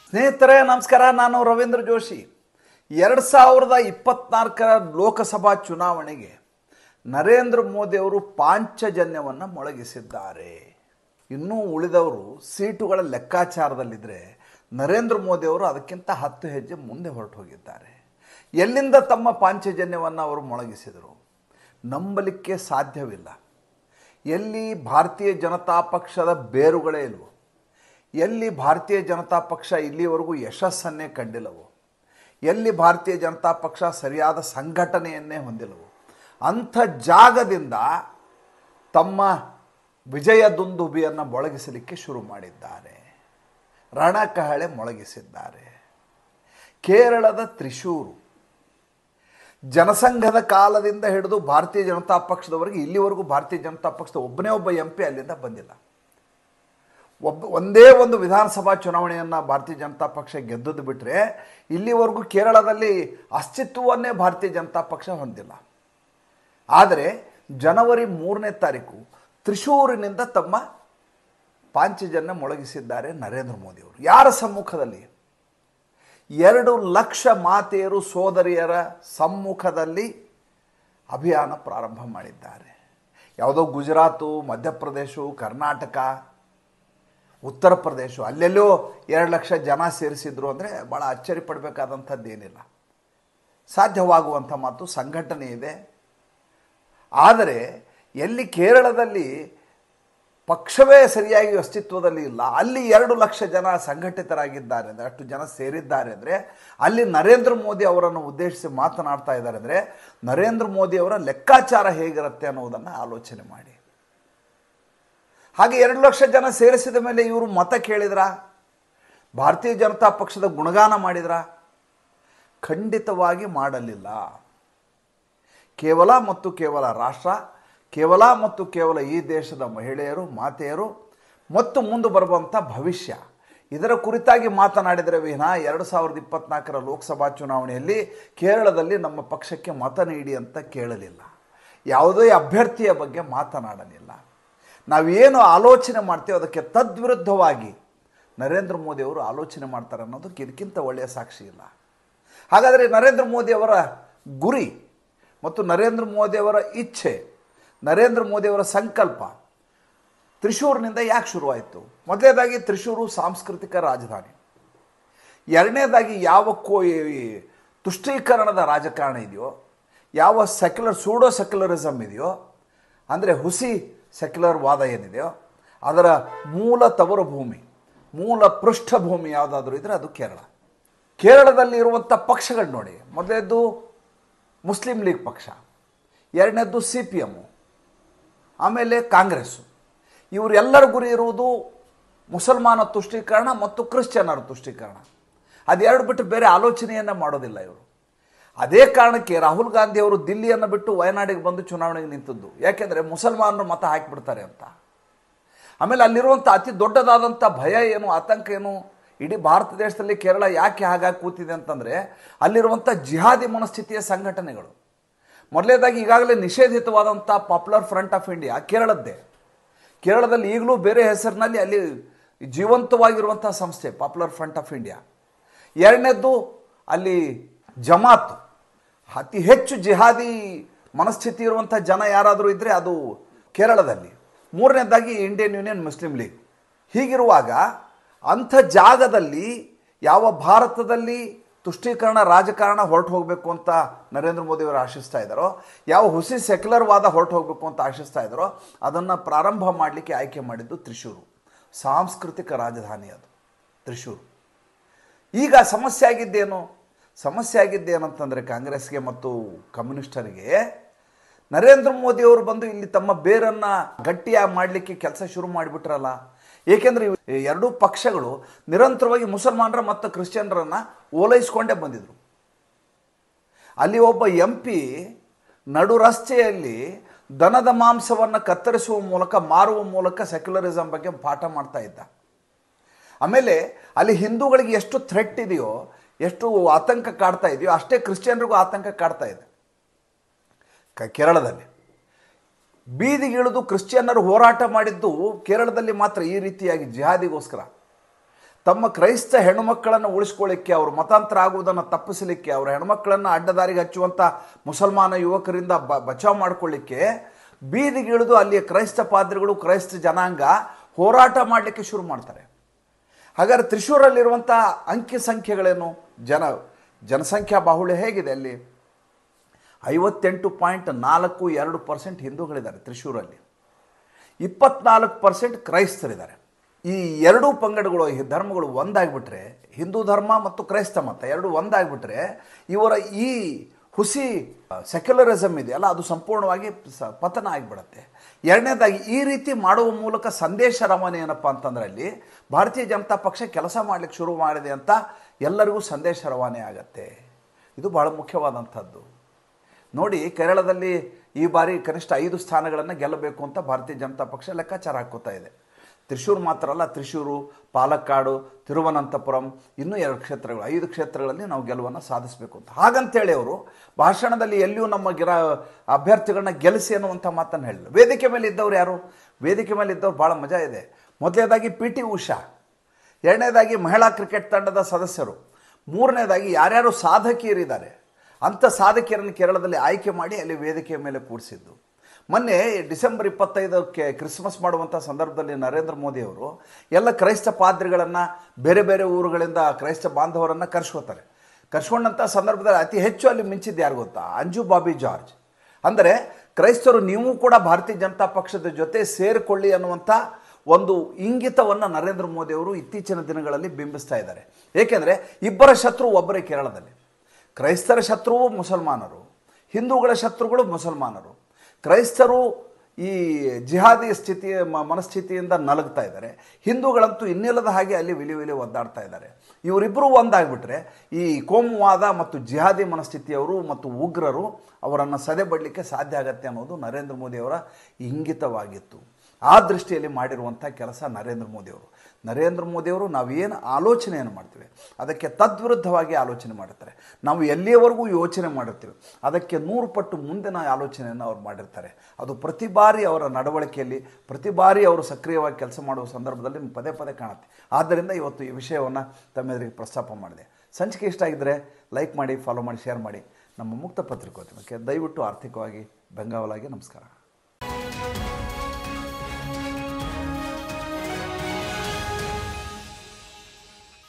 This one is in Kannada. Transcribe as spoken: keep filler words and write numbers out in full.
ಸ್ನೇಹಿತರೆ ನಮಸ್ಕಾರ. ನಾನು ರವೀಂದ್ರ ಜೋಶಿ. ಎರಡು ಸಾವಿರದ ಇಪ್ಪತ್ನಾಲ್ಕರ ಲೋಕಸಭಾ ಚುನಾವಣೆಗೆ ನರೇಂದ್ರ ಮೋದಿ ಅವರು ಪಾಂಚಜನ್ಯವನ್ನು ಮೊಳಗಿಸಿದ್ದಾರೆ. ಇನ್ನೂ ಉಳಿದವರು ಸೀಟುಗಳ ಲೆಕ್ಕಾಚಾರದಲ್ಲಿದ್ದರೆ ನರೇಂದ್ರ ಮೋದಿ ಅವರು ಅದಕ್ಕಿಂತ ಹತ್ತು ಹೆಜ್ಜೆ ಮುಂದೆ ಹೊರಟು ಹೋಗಿದ್ದಾರೆ. ಎಲ್ಲಿಂದ ತಮ್ಮ ಪಾಂಚಜನ್ಯವನ್ನು ಅವರು ಮೊಳಗಿಸಿದರು ನಂಬಲಿಕ್ಕೆ ಸಾಧ್ಯವಿಲ್ಲ. ಎಲ್ಲಿ ಭಾರತೀಯ ಜನತಾ ಪಕ್ಷದ ಬೇರುಗಳೇ ಇಲ್ವೋ, ಎಲ್ಲಿ ಭಾರತೀಯ ಜನತಾ ಪಕ್ಷ ಇಲ್ಲಿವರೆಗೂ ಯಶಸ್ಸನ್ನೇ ಕಂಡಿಲ್ಲವೋ, ಎಲ್ಲಿ ಭಾರತೀಯ ಜನತಾ ಪಕ್ಷ ಸರಿಯಾದ ಸಂಘಟನೆಯನ್ನೇ ಹೊಂದಿಲ್ಲವೋ ಅಂಥ ಜಾಗದಿಂದ ತಮ್ಮ ವಿಜಯ ದುಂದುಬಿಯನ್ನು ಮೊಳಗಿಸಲಿಕ್ಕೆ ಶುರು ಮಾಡಿದ್ದಾರೆ. ರಣಕಹಳೆ ಮೊಳಗಿಸಿದ್ದಾರೆ. ಕೇರಳದ ತ್ರಿಶೂರು ಜನಸಂಘದ ಕಾಲದಿಂದ ಹಿಡಿದು ಭಾರತೀಯ ಜನತಾ ಪಕ್ಷದವರೆಗೆ ಇಲ್ಲಿವರೆಗೂ ಭಾರತೀಯ ಜನತಾ ಪಕ್ಷದ ಒಬ್ಬನೇ ಒಬ್ಬ ಎಂ ಪಿ ಅಲ್ಲಿಂದ ಬಂದಿಲ್ಲ. ಒಬ್ಬ ಒಂದೇ ಒಂದು ವಿಧಾನಸಭಾ ಚುನಾವಣೆಯನ್ನು ಭಾರತೀಯ ಜನತಾ ಪಕ್ಷ ಗೆದ್ದದ್ದು ಬಿಟ್ಟರೆ ಇಲ್ಲಿವರೆಗೂ ಕೇರಳದಲ್ಲಿ ಅಸ್ತಿತ್ವವನ್ನೇ ಭಾರತೀಯ ಜನತಾ ಪಕ್ಷ ಹೊಂದಿಲ್ಲ. ಆದರೆ ಜನವರಿ ಮೂರನೇ ತಾರೀಕು ತ್ರಿಶೂರಿನಿಂದ ತಮ್ಮ ಪಾಂಚಜನ್ಯ ಮೊಳಗಿಸಿದ್ದಾರೆ ನರೇಂದ್ರ ಮೋದಿಯವರು. ಯಾರ ಸಮ್ಮುಖದಲ್ಲಿ? ಎರಡು ಲಕ್ಷ ಮಾತೆಯರು ಸೋದರಿಯರ ಸಮ್ಮುಖದಲ್ಲಿ ಅಭಿಯಾನ ಪ್ರಾರಂಭ ಮಾಡಿದ್ದಾರೆ. ಯಾವುದೋ ಗುಜರಾತು, ಮಧ್ಯಪ್ರದೇಶ, ಕರ್ನಾಟಕ, ಉತ್ತರ ಪ್ರದೇಶ ಅಲ್ಲೆಲ್ಲೋ ಎರಡು ಲಕ್ಷ ಜನ ಸೇರಿಸಿದ್ರು ಅಂದರೆ ಭಾಳ ಅಚ್ಚರಿ ಪಡಬೇಕಾದಂಥದ್ದೇನಿಲ್ಲ. ಸಾಧ್ಯವಾಗುವಂಥ ಮಾತು, ಸಂಘಟನೆ ಇದೆ. ಆದರೆ ಎಲ್ಲಿ ಕೇರಳದಲ್ಲಿ ಪಕ್ಷವೇ ಸರಿಯಾಗಿ ಅಸ್ತಿತ್ವದಲ್ಲಿ ಇಲ್ಲ, ಅಲ್ಲಿ ಎರಡು ಲಕ್ಷ ಜನ ಸಂಘಟಿತರಾಗಿದ್ದಾರೆ ಅಂದರೆ, ಅಷ್ಟು ಜನ ಸೇರಿದ್ದಾರೆ ಅಂದರೆ, ಅಲ್ಲಿ ನರೇಂದ್ರ ಮೋದಿ ಅವರನ್ನು ಉದ್ದೇಶಿಸಿ ಮಾತನಾಡ್ತಾ ಇದ್ದಾರೆ ಅಂದರೆ ನರೇಂದ್ರ ಮೋದಿ ಅವರ ಲೆಕ್ಕಾಚಾರ ಹೇಗಿರುತ್ತೆ ಅನ್ನೋದನ್ನು ಆಲೋಚನೆ ಮಾಡಿ. ಹಾಗೆ ಎರಡು ಲಕ್ಷ ಜನ ಸೇರಿಸಿದ ಮೇಲೆ ಇವರು ಮತ ಕೇಳಿದ್ರ? ಭಾರತೀಯ ಜನತಾ ಪಕ್ಷದ ಗುಣಗಾನ ಮಾಡಿದ್ರ? ಖಂಡಿತವಾಗಿ ಮಾಡಲಿಲ್ಲ. ಕೇವಲ ಮತ್ತು ಕೇವಲ ರಾಷ್ಟ್ರ, ಕೇವಲ ಮತ್ತು ಕೇವಲ ಈ ದೇಶದ ಮಹಿಳೆಯರು, ಮಾತೆಯರು ಮತ್ತು ಮುಂದೆ ಬರುವಂಥ ಭವಿಷ್ಯ, ಇದರ ಕುರಿತಾಗಿ ಮಾತನಾಡಿದರೆ ವಿನ ಎರಡು ಸಾವಿರದ ಇಪ್ಪತ್ನಾಲ್ಕರ ಲೋಕಸಭಾ ಚುನಾವಣೆಯಲ್ಲಿ ಕೇರಳದಲ್ಲಿ ನಮ್ಮ ಪಕ್ಷಕ್ಕೆ ಮತ ನೀಡಿ ಅಂತ ಕೇಳಲಿಲ್ಲ. ಯಾವುದೇ ಅಭ್ಯರ್ಥಿಯ ಬಗ್ಗೆ ಮಾತನಾಡಲಿಲ್ಲ. ನಾವೇನು ಆಲೋಚನೆ ಮಾಡ್ತೀವೋ ಅದಕ್ಕೆ ತದ್ವಿರುದ್ಧವಾಗಿ ನರೇಂದ್ರ ಮೋದಿ ಅವರು ಆಲೋಚನೆ ಮಾಡ್ತಾರೆ ಅನ್ನೋದಕ್ಕೆ ಇದಕ್ಕಿಂತ ಒಳ್ಳೆಯ ಸಾಕ್ಷಿ ಇಲ್ಲ. ಹಾಗಾದರೆ ನರೇಂದ್ರ ಮೋದಿಯವರ ಗುರಿ ಮತ್ತು ನರೇಂದ್ರ ಮೋದಿಯವರ ಇಚ್ಛೆ, ನರೇಂದ್ರ ಮೋದಿಯವರ ಸಂಕಲ್ಪ ತ್ರಿಶೂರಿನಿಂದ ಯಾಕೆ ಶುರುವಾಯಿತು? ಮೊದಲನೇದಾಗಿ ತ್ರಿಶೂರು ಸಾಂಸ್ಕೃತಿಕ ರಾಜಧಾನಿ. ಎರಡನೇದಾಗಿ ಯಾವ ಕೋ ತುಷ್ಟೀಕರಣದ ರಾಜಕಾರಣ ಇದೆಯೋ, ಯಾವ ಸೆಕ್ಯುಲರ್ ಸೂಡೋ ಸೆಕ್ಯುಲರಿಸಮ್ ಇದೆಯೋ, ಅಂದರೆ ಹುಸಿ ಸೆಕ್ಯುಲರ್ ವಾದ ಏನಿದೆಯೋ ಅದರ ಮೂಲ ತವರು ಭೂಮಿ, ಮೂಲ ಪೃಷ್ಠಭೂಮಿ ಯಾವುದಾದ್ರೂ ಇದ್ದರೆ ಅದು ಕೇರಳ. ಕೇರಳದಲ್ಲಿ ಇರುವಂಥ ಪಕ್ಷಗಳು ನೋಡಿ, ಮೊದಲನೇದ್ದು ಮುಸ್ಲಿಂ ಲೀಗ್ ಪಕ್ಷ, ಎರಡನೇದ್ದು ಸಿ ಪಿ ಎಮ್ಮು, ಆಮೇಲೆ ಕಾಂಗ್ರೆಸ್ಸು. ಇವರೆಲ್ಲರ ಗುರಿ ಇರುವುದು ಮುಸಲ್ಮಾನ ತುಷ್ಟೀಕರಣ ಮತ್ತು ಕ್ರಿಶ್ಚಿಯನ್ನರ ತುಷ್ಟೀಕರಣ. ಅದೆರಡು ಬಿಟ್ಟು ಬೇರೆ ಆಲೋಚನೆಯನ್ನು ಮಾಡೋದಿಲ್ಲ ಇವರು. ಅದೇ ಕಾರಣಕ್ಕೆ ರಾಹುಲ್ ಗಾಂಧಿ ಅವರು ದಿಲ್ಲಿಯನ್ನು ಬಿಟ್ಟು ವಯನಾಡಿಗೆ ಬಂದು ಚುನಾವಣೆಗೆ ನಿಂತದ್ದು. ಯಾಕೆಂದರೆ ಮುಸಲ್ಮಾನರು ಮತ ಹಾಕಿಬಿಡ್ತಾರೆ ಅಂತ. ಆಮೇಲೆ ಅಲ್ಲಿರುವಂಥ ಅತಿ ದೊಡ್ಡದಾದಂಥ ಭಯ ಏನು, ಆತಂಕ ಏನು, ಇಡೀ ಭಾರತ ದೇಶದಲ್ಲಿ ಕೇರಳ ಯಾಕೆ ಹಾಗಾಗಿ ಕೂತಿದೆ ಅಂತಂದರೆ ಅಲ್ಲಿರುವಂಥ ಜಿಹಾದಿ ಮನಸ್ಥಿತಿಯ ಸಂಘಟನೆಗಳು. ಮೊದಲನೇದಾಗಿ ಈಗಾಗಲೇ ನಿಷೇಧಿತವಾದಂಥ ಪಾಪ್ಯುಲರ್ ಫ್ರಂಟ್ ಆಫ್ ಇಂಡಿಯಾ ಕೇರಳದ್ದೇ. ಕೇರಳದಲ್ಲಿ ಈಗಲೂ ಬೇರೆ ಹೆಸರಿನಲ್ಲಿ ಅಲ್ಲಿ ಜೀವಂತವಾಗಿರುವಂಥ ಸಂಸ್ಥೆ ಪಾಪ್ಯುಲರ್ ಫ್ರಂಟ್ ಆಫ್ ಇಂಡಿಯಾ. ಎರಡನೇದ್ದು ಅಲ್ಲಿ ಜಮಾತ್, ಅತಿ ಹೆಚ್ಚು ಜಿಹಾದಿ ಮನಸ್ಥಿತಿ ಇರುವಂಥ ಜನ ಯಾರಾದರೂ ಇದ್ದರೆ ಅದು ಕೇರಳದಲ್ಲಿ. ಮೂರನೇದಾಗಿ ಇಂಡಿಯನ್ ಯೂನಿಯನ್ ಮುಸ್ಲಿಂ ಲೀಗ್. ಹೀಗಿರುವಾಗ ಅಂಥ ಜಾಗದಲ್ಲಿ ಯಾವ ಭಾರತದಲ್ಲಿ ತುಷ್ಟೀಕರಣ ರಾಜಕಾರಣ ಹೊರಟು ಹೋಗಬೇಕು ಅಂತ ನರೇಂದ್ರ ಮೋದಿಯವರು ಆಶಿಸ್ತಾ ಇದ್ದಾರೋ, ಯಾವ ಹುಸಿ ಸೆಕ್ಯುಲರ್ ವಾದ ಹೊರಟು ಹೋಗಬೇಕು ಅಂತ ಆಶಿಸ್ತಾ ಇದ್ದಾರೋ ಅದನ್ನು ಪ್ರಾರಂಭ ಮಾಡಲಿಕ್ಕೆ ಆಯ್ಕೆ ಮಾಡಿದ್ದು ತ್ರಿಶೂರು. ಸಾಂಸ್ಕೃತಿಕ ರಾಜಧಾನಿ ಅದು ತ್ರಿಶೂರು. ಈಗ ಸಮಸ್ಯೆ ಆಗಿದ್ದೇನು? ಸಮಸ್ಯೆ ಆಗಿದ್ದೇನಂತಂದರೆ ಕಾಂಗ್ರೆಸ್ಗೆ ಮತ್ತು ಕಮ್ಯುನಿಸ್ಟರಿಗೆ ನರೇಂದ್ರ ಮೋದಿಯವರು ಬಂದು ಇಲ್ಲಿ ತಮ್ಮ ಬೇರನ್ನು ಗಟ್ಟಿಯಾಗಿ ಮಾಡಲಿಕ್ಕೆ ಕೆಲಸ ಶುರು ಮಾಡಿಬಿಟ್ರಲ್ಲ. ಏಕೆಂದರೆ ಎರಡೂ ಪಕ್ಷಗಳು ನಿರಂತರವಾಗಿ ಮುಸಲ್ಮಾನರ ಮತ್ತು ಕ್ರಿಶ್ಚಿಯನ್ರನ್ನು ಓಲೈಸ್ಕೊಂಡೇ ಬಂದಿದ್ರು. ಅಲ್ಲಿ ಒಬ್ಬ ಎಂ ಪಿ ನಡು ರಸ್ತೆಯಲ್ಲಿ ದನದ ಮಾಂಸವನ್ನು ಕತ್ತರಿಸುವ ಮೂಲಕ, ಮಾರುವ ಮೂಲಕ ಸೆಕ್ಯುಲರಿಸಮ್ ಬಗ್ಗೆ ಪಾಠ ಮಾಡ್ತಾ ಇದ್ದ. ಆಮೇಲೆ ಅಲ್ಲಿ ಹಿಂದೂಗಳಿಗೆ ಎಷ್ಟು ಥ್ರೆಟ್ ಇದೆಯೋ, ಎಷ್ಟು ಆತಂಕ ಕಾಡ್ತಾ ಇದೆಯೋ ಅಷ್ಟೇ ಕ್ರಿಶ್ಚಿಯನ್ರಿಗೂ ಆತಂಕ ಕಾಡ್ತಾ ಇದೆ. ಕೇರಳದಲ್ಲಿ ಬೀದಿಗಿಳಿದು ಕ್ರಿಶ್ಚಿಯನ್ನರು ಹೋರಾಟ ಮಾಡಿದ್ದು ಕೇರಳದಲ್ಲಿ ಮಾತ್ರ ಈ ರೀತಿಯಾಗಿ ಜಿಹಾದಿಗೋಸ್ಕರ. ತಮ್ಮ ಕ್ರೈಸ್ತ ಹೆಣ್ಣುಮಕ್ಕಳನ್ನು ಉಳಿಸ್ಕೊಳ್ಳಿಕ್ಕೆ, ಅವರು ಮತಾಂತರ ಆಗುವುದನ್ನು ತಪ್ಪಿಸಲಿಕ್ಕೆ, ಅವರ ಹೆಣ್ಮಕ್ಕಳನ್ನು ಅಡ್ಡದಾರಿಗೆ ಹಚ್ಚುವಂಥ ಮುಸಲ್ಮಾನ ಯುವಕರಿಂದ ಬ ಬಚಾವ್ ಮಾಡಿಕೊಳ್ಳಿಕ್ಕೆ ಬೀದಿಗಿಳಿದು ಅಲ್ಲಿಯ ಕ್ರೈಸ್ತ ಪಾದ್ರಿಗಳು, ಕ್ರೈಸ್ತ ಜನಾಂಗ ಹೋರಾಟ ಮಾಡಲಿಕ್ಕೆ ಶುರು ಮಾಡ್ತಾರೆ. ಹಾಗಾದರೆ ತ್ರಿಶೂರಲ್ಲಿರುವಂಥ ಅಂಕಿ ಸಂಖ್ಯೆಗಳೇನು? ಜನ ಜನಸಂಖ್ಯಾ ಬಾಹುಳ್ಯ ಹೇಗಿದೆ ಅಲ್ಲಿ? ಐವತ್ತೆಂಟು ಪಾಯಿಂಟ್ ನಾಲ್ಕು ಎರಡು ಪರ್ಸೆಂಟ್ ಹಿಂದೂಗಳಿದ್ದಾರೆ ತ್ರಿಶೂರಲ್ಲಿ, ಇಪ್ಪತ್ನಾಲ್ಕು ಪರ್ಸೆಂಟ್ ಕ್ರೈಸ್ತರಿದ್ದಾರೆ. ಈ ಎರಡೂ ಪಂಗಡಗಳು, ಈ ಧರ್ಮಗಳು ಒಂದಾಗಿಬಿಟ್ರೆ, ಹಿಂದೂ ಧರ್ಮ ಮತ್ತು ಕ್ರೈಸ್ತ ಮತ ಎರಡು ಒಂದಾಗಿಬಿಟ್ರೆ ಇವರ ಈ ಹುಸಿ ಸೆಕ್ಯುಲರಿಸಮ್ ಇದೆಯಲ್ಲ ಅದು ಸಂಪೂರ್ಣವಾಗಿ ಸ ಪತನ ಆಗಿಬಿಡುತ್ತೆ. ಎರಡನೇದಾಗಿ ಈ ರೀತಿ ಮಾಡುವ ಮೂಲಕ ಸಂದೇಶ ರವಾನೆ ಏನಪ್ಪ ಅಂತಂದರೆ ಅಲ್ಲಿ ಭಾರತೀಯ ಜನತಾ ಪಕ್ಷ ಕೆಲಸ ಮಾಡಲಿಕ್ಕೆ ಶುರು ಮಾಡಿದೆ ಅಂತ ಎಲ್ಲರಿಗೂ ಸಂದೇಶ ರವಾನೆ ಆಗತ್ತೆ. ಇದು ಭಾಳ ಮುಖ್ಯವಾದಂಥದ್ದು. ನೋಡಿ, ಕೇರಳದಲ್ಲಿ ಈ ಬಾರಿ ಕನಿಷ್ಠ ಐದು ಸ್ಥಾನಗಳನ್ನು ಗೆಲ್ಲಬೇಕು ಅಂತ ಭಾರತೀಯ ಜನತಾ ಪಕ್ಷ ಲೆಕ್ಕಾಚಾರ ಹಾಕೋತಾ ಇದೆ. ತ್ರಿಶೂರು ಮಾತ್ರ ಅಲ್ಲ, ತ್ರಿಶೂರು, ಪಾಲಕ್ಕಾಡು, ತಿರುವನಂತಪುರಂ, ಇನ್ನೂ ಎರಡು ಕ್ಷೇತ್ರಗಳು, ಐದು ಕ್ಷೇತ್ರಗಳಲ್ಲಿ ನಾವು ಗೆಲುವನ್ನು ಸಾಧಿಸಬೇಕು ಅಂತ. ಹಾಗಂತೇಳಿ ಅವರು ಭಾಷಣದಲ್ಲಿ ಎಲ್ಲಿಯೂ ನಮ್ಮ ಗಿರ ಅಭ್ಯರ್ಥಿಗಳನ್ನ ಗೆಲ್ಲಿಸಿ ಅನ್ನುವಂಥ ಮಾತನ್ನು ಹೇಳಿಲ್ಲ. ವೇದಿಕೆ ಮೇಲೆ ಇದ್ದವ್ರು ಯಾರು? ವೇದಿಕೆ ಮೇಲೆ ಇದ್ದವ್ರು ಭಾಳ ಮಜಾ ಇದೆ. ಮೊದಲನೇದಾಗಿ ಪಿ ಟಿ ಉಷಾ, ಎರಡನೇದಾಗಿ ಮಹಿಳಾ ಕ್ರಿಕೆಟ್ ತಂಡದ ಸದಸ್ಯರು, ಮೂರನೇದಾಗಿ ಯಾರ್ಯಾರು ಸಾಧಕಿಯರಿದ್ದಾರೆ ಅಂಥ ಸಾಧಕಿಯರನ್ನು ಕೇರಳದಲ್ಲಿ ಆಯ್ಕೆ ಮಾಡಿ ಅಲ್ಲಿ ವೇದಿಕೆಯ ಮೇಲೆ ಕೂಡಿಸಿದ್ದು. ಮೊನ್ನೆ ಡಿಸೆಂಬರ್ ಇಪ್ಪತ್ತೈದಕ್ಕೆ ಕ್ರಿಸ್ಮಸ್ ಮಾಡುವಂಥ ಸಂದರ್ಭದಲ್ಲಿ ನರೇಂದ್ರ ಮೋದಿಯವರು ಎಲ್ಲ ಕ್ರೈಸ್ತ ಪಾದ್ರಿಗಳನ್ನು, ಬೇರೆ ಬೇರೆ ಊರುಗಳಿಂದ ಕ್ರೈಸ್ತ ಬಾಂಧವರನ್ನು ಕರ್ಸ್ಕೊತಾರೆ. ಕರ್ಸ್ಕೊಂಡಂಥ ಸಂದರ್ಭದಲ್ಲಿ ಅತಿ ಹೆಚ್ಚು ಅಲ್ಲಿ ಮಿಂಚಿದ್ದು ಯಾರು ಗೊತ್ತಾ? ಅಂಜು ಬಾಬಿ ಜಾರ್ಜ್. ಅಂದರೆ ಕ್ರೈಸ್ತರು ನೀವು ಕೂಡ ಭಾರತೀಯ ಜನತಾ ಪಕ್ಷದ ಜೊತೆ ಸೇರಿಕೊಳ್ಳಿ ಅನ್ನುವಂಥ ಒಂದು ಇಂಗಿತವನ್ನು ನರೇಂದ್ರ ಮೋದಿಯವರು ಇತ್ತೀಚಿನ ದಿನಗಳಲ್ಲಿ ಬಿಂಬಿಸ್ತಾ ಇದ್ದಾರೆ. ಏಕೆಂದರೆ ಇಬ್ಬರ ಶತ್ರು ಒಬ್ಬರೇ ಕೇರಳದಲ್ಲಿ. ಕ್ರೈಸ್ತರ ಶತ್ರುವು ಮುಸಲ್ಮಾನರು, ಹಿಂದೂಗಳ ಶತ್ರುಗಳು ಮುಸಲ್ಮಾನರು. ಕ್ರೈಸ್ತರು ಈ ಜಿಹಾದಿ ಸ್ಥಿತಿಯ ಮನಸ್ಥಿತಿಯಿಂದ ನಲಗ್ತಾ ಇದ್ದಾರೆ, ಹಿಂದೂಗಳಂತೂ ಇನ್ನಿಲ್ಲದ ಹಾಗೆ ಅಲ್ಲಿ ವಿಲಿ ವಿಲಿ ಒದ್ದಾಡ್ತಾ ಇದ್ದಾರೆ. ಇವರಿಬ್ಬರೂ ಒಂದಾಗ್ಬಿಟ್ರೆ ಈ ಕೋಮುವಾದ ಮತ್ತು ಜಿಹಾದಿ ಮನಸ್ಥಿತಿಯವರು ಮತ್ತು ಉಗ್ರರು ಅವರನ್ನು ಸದೆಬಡಲಿಕ್ಕೆ ಸಾಧ್ಯ ಆಗತ್ತೆ ಅನ್ನೋದು ನರೇಂದ್ರ ಮೋದಿಯವರ ಇಂಗಿತವಾಗಿತ್ತು. ಆ ದೃಷ್ಟಿಯಲ್ಲಿ ಮಾಡಿರುವಂಥ ಕೆಲಸ ನರೇಂದ್ರ ಮೋದಿಯವರು. ನರೇಂದ್ರ ಮೋದಿಯವರು ನಾವೇನು ಆಲೋಚನೆಯನ್ನು ಮಾಡ್ತೀವಿ ಅದಕ್ಕೆ ತದ್ವಿರುದ್ಧವಾಗಿ ಆಲೋಚನೆ ಮಾಡುತ್ತಾರೆ. ನಾವು ಎಲ್ಲಿಯವರೆಗೂ ಯೋಚನೆ ಮಾಡಿರ್ತೀವಿ ಅದಕ್ಕೆ ನೂರು ಪಟ್ಟು ಮುಂದಿನ ಆಲೋಚನೆಯನ್ನು ಅವ್ರು ಮಾಡಿರ್ತಾರೆ. ಅದು ಪ್ರತಿ ಬಾರಿ ಅವರ ನಡವಳಿಕೆಯಲ್ಲಿ, ಪ್ರತಿ ಬಾರಿ ಅವರು ಸಕ್ರಿಯವಾಗಿ ಕೆಲಸ ಮಾಡುವ ಸಂದರ್ಭದಲ್ಲಿ ಪದೇ ಪದೇ ಕಾಣುತ್ತೆ. ಆದ್ದರಿಂದ ಇವತ್ತು ಈ ವಿಷಯವನ್ನು ತಮ್ಮೆದುರಿಗೆ ಪ್ರಸ್ತಾಪ ಮಾಡಿದೆ. ಸಂಚಿಕೆ ಇಷ್ಟ ಆಗಿದ್ದರೆ ಲೈಕ್ ಮಾಡಿ, ಫಾಲೋ ಮಾಡಿ, ಶೇರ್ ಮಾಡಿ. ನಮ್ಮ ಮುಕ್ತ ಪತ್ರಿಕೋದ್ಯಮಕ್ಕೆ ದಯವಿಟ್ಟು ಆರ್ಥಿಕವಾಗಿ ಬೆಂಗಾವಲಾಗಿ ನಮಸ್ಕಾರ.